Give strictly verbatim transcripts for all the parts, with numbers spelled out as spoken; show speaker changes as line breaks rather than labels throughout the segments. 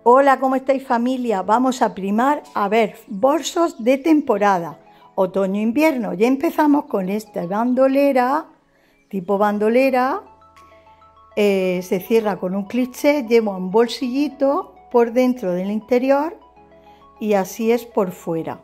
Hola, ¿cómo estáis familia? Vamos a primar a ver bolsos de temporada, otoño-invierno. Ya empezamos con esta bandolera, tipo bandolera, eh, se cierra con un cliché, lleva un bolsillito por dentro del interior y así es por fuera.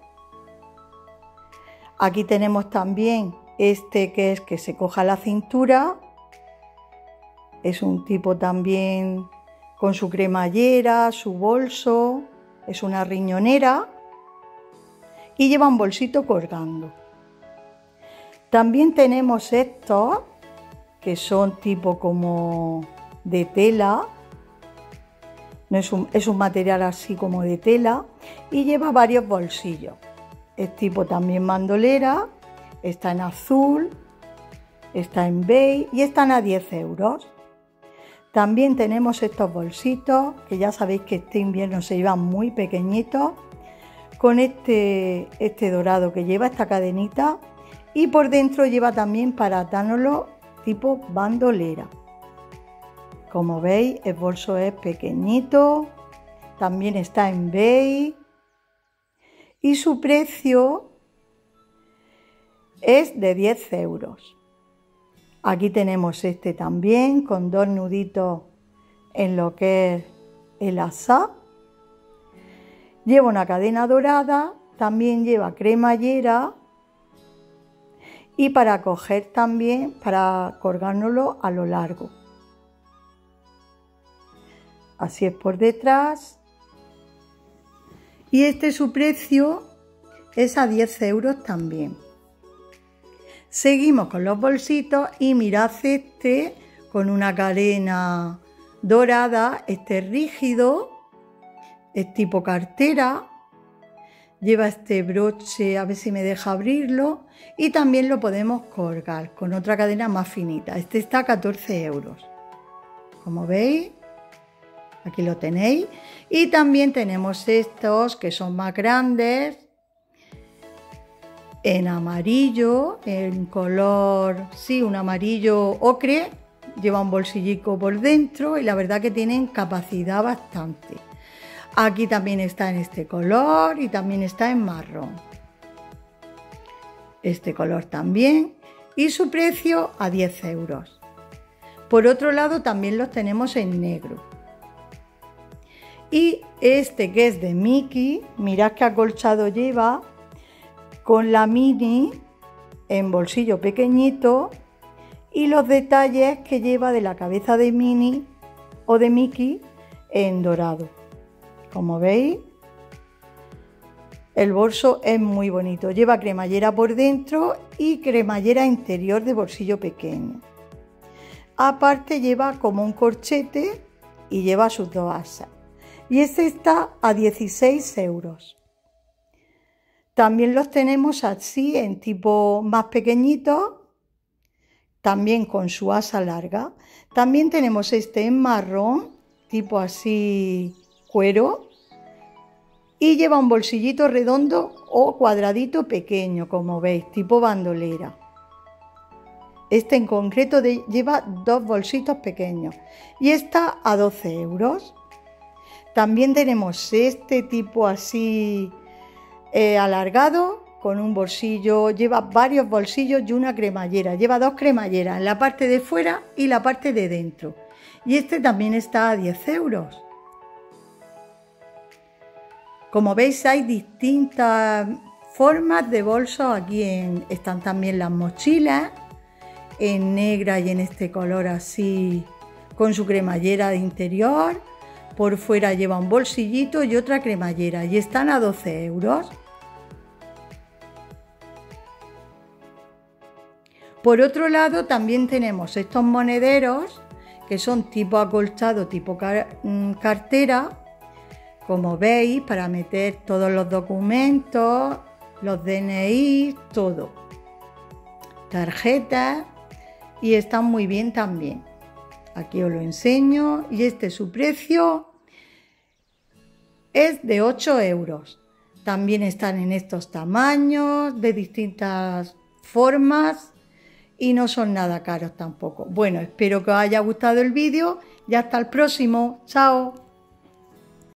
Aquí tenemos también este que es que se coja la cintura, es un tipo también con su cremallera, su bolso, es una riñonera y lleva un bolsito colgando. También tenemos estos que son tipo como de tela, no es un, es un material así como de tela y lleva varios bolsillos. Es tipo también bandolera, está en azul, está en beige y están a diez euros. También tenemos estos bolsitos, que ya sabéis que este invierno se llevan muy pequeñitos, con este, este dorado que lleva esta cadenita y por dentro lleva también para atárnoslo tipo bandolera. Como veis, el bolso es pequeñito, también está en beige y su precio es de diez euros. Aquí tenemos este también con dos nuditos en lo que es el asa. Lleva una cadena dorada, también lleva cremallera y para coger también, para colgárnoslo a lo largo. Así es por detrás. Y este su precio es a diez euros también. Seguimos con los bolsitos y mirad este con una cadena dorada, este es rígido, es tipo cartera, lleva este broche, a ver si me deja abrirlo, y también lo podemos colgar con otra cadena más finita. Este está a catorce euros. Como veis, aquí lo tenéis. Y también tenemos estos que son más grandes, en amarillo, en color, sí, un amarillo ocre, lleva un bolsillico por dentro y la verdad que tienen capacidad bastante. Aquí también está en este color y también está en marrón. Este color también y su precio a diez euros. Por otro lado también los tenemos en negro. Y este que es de Mickey, mirad qué acolchado lleva, con la mini en bolsillo pequeñito y los detalles que lleva de la cabeza de Minnie o de Mickey en dorado. Como veis, el bolso es muy bonito, lleva cremallera por dentro y cremallera interior de bolsillo pequeño. Aparte lleva como un corchete y lleva sus dos asas. Y este está a dieciséis euros. También los tenemos así en tipo más pequeñitos, también con su asa larga. También tenemos este en marrón, tipo así cuero, y lleva un bolsillito redondo o cuadradito pequeño, como veis, tipo bandolera. Este en concreto de, lleva dos bolsitos pequeños y está a doce euros. También tenemos este tipo así Eh, alargado con un bolsillo, lleva varios bolsillos y una cremallera, lleva dos cremalleras en la parte de fuera y la parte de dentro y este también está a diez euros. Como veis hay distintas formas de bolsos, aquí en, están también las mochilas en negra y en este color así con su cremallera de interior, por fuera lleva un bolsillito y otra cremallera y están a doce euros. Por otro lado también tenemos estos monederos que son tipo acolchado, tipo car cartera, como veis, para meter todos los documentos, los D N I, todo. Tarjetas y están muy bien también. Aquí os lo enseño y este su precio es de ocho euros. También están en estos tamaños, de distintas formas. Y no son nada caros tampoco. Bueno, espero que os haya gustado el vídeo y hasta el próximo. ¡Chao!